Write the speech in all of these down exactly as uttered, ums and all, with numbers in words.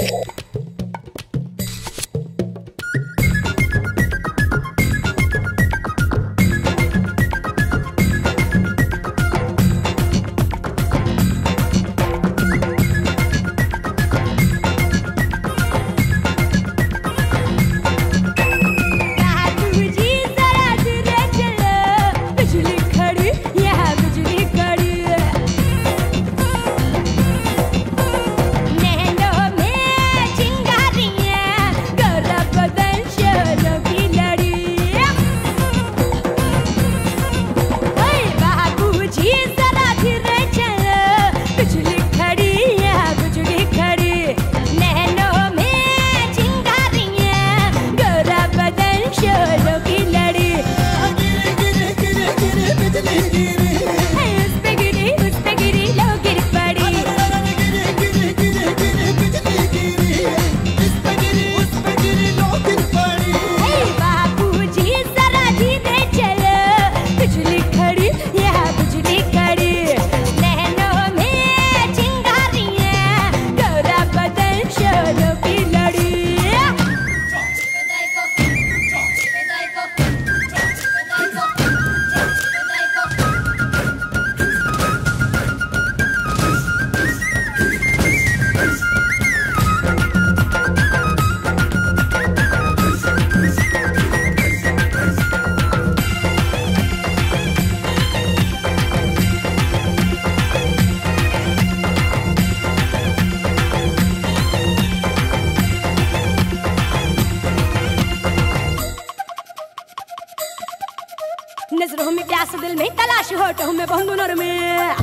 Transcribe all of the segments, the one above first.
नजरों में प्यास दिल में तलाश होठों में बहुनर में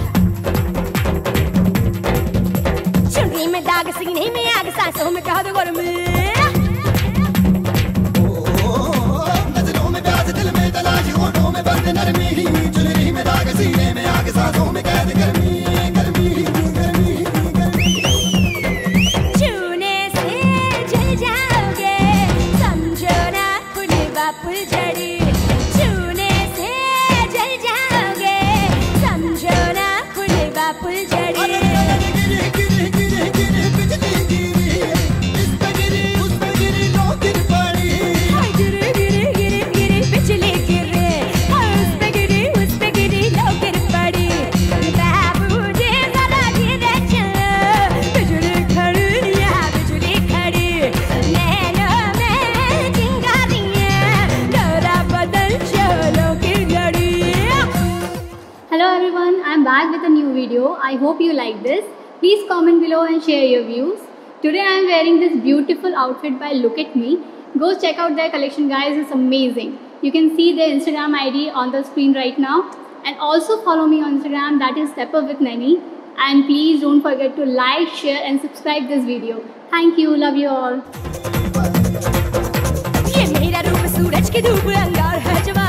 चुनरी में दाग सीने में आग सांसों में कहा दो गोर में नजरों में प्यास दिल में तलाश होठों में बंद नरमी चुनरी में दाग सीने में आग सांसों में कैद गर्मी गर्मी गर्मी गर्मी छूने से जल जाओगे समझो ना खुलवा फुलझड़ी Back with a new video. I hope you like this. Please comment below and share your views. Today I am wearing this beautiful outfit by Look At Me. Go check out their collection, guys. It's amazing. You can see their Instagram I D on the screen right now, and also follow me on Instagram, that is Step Up with Nainee. And please don't forget to like, share and subscribe this video. Thank you. Love you all.